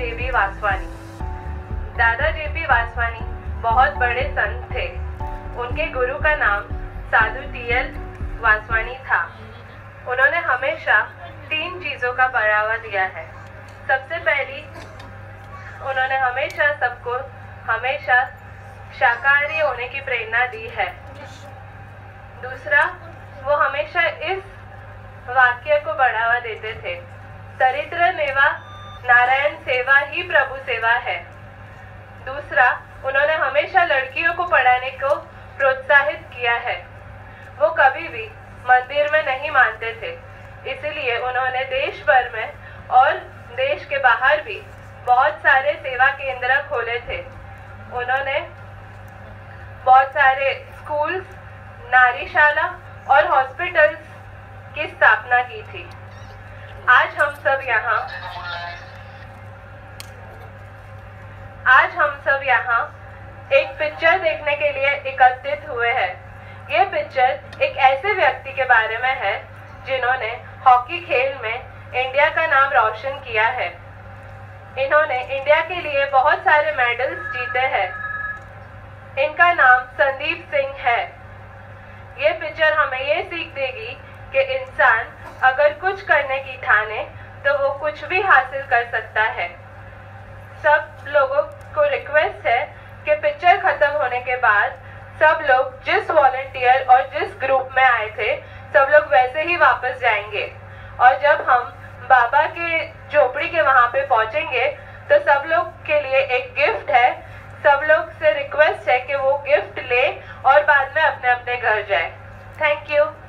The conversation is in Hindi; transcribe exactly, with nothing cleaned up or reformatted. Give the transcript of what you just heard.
जेबी वासवानी। दादा जेबी वासवानी बहुत बड़े संत थे। उनके गुरु का नाम साधु टीएल वासवानी था। उन्होंने हमेशा तीन चीज़ों का बढ़ावा दिया है। सबसे पहली, उन्होंने हमेशा सबको हमेशा शाकाहारी होने की प्रेरणा दी है। दूसरा, वो हमेशा इस वाक्य को बढ़ावा देते थे, दरिद्र नेवा नारायण सेवा ही प्रभु सेवा है। दूसरा, उन्होंने हमेशा लड़कियों को पढ़ाने को प्रोत्साहित किया है। वो कभी भी मंदिर में नहीं मानते थे, इसलिए उन्होंने देश भर में और देश के बाहर भी बहुत सारे सेवा केंद्र खोले थे। उन्होंने बहुत सारे स्कूल्स, नारीशाला और हॉस्पिटल्स की स्थापना की थी। आज हम सब यहाँ आज हम सब यहाँ एक पिक्चर देखने के लिए एकत्रित हुए हैं। ये पिक्चर एक ऐसे व्यक्ति के बारे में है जिन्होंने हॉकी खेल में इंडिया का नाम रोशन किया है। इन्होंने इंडिया के लिए बहुत सारे मेडल्स जीते हैं। इनका नाम संदीप सिंह है। ये पिक्चर हमें ये सीख देगी कि इंसान अगर कुछ करने की ठाने तो वो कुछ भी हासिल कर सकता है। सब लोगों को रिक्वेस्ट है कि पिक्चर खत्म होने के बाद सब लोग जिस वॉलंटियर और जिस ग्रुप में आए थे सब लोग वैसे ही वापस जाएंगे, और जब हम बाबा के झोपड़ी के वहाँ पे पहुँचेंगे तो सब लोग के लिए एक गिफ्ट है। सब लोग से रिक्वेस्ट है कि वो गिफ्ट ले और बाद में अपने अपने घर जाए। Thank you.